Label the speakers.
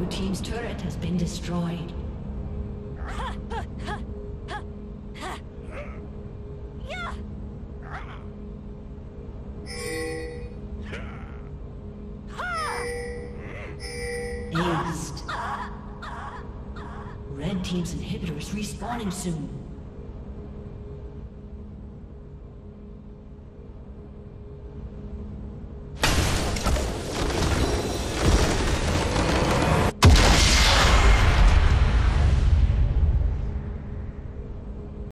Speaker 1: Blue team's turret has been destroyed. Aced. Red team's inhibitor is respawning soon.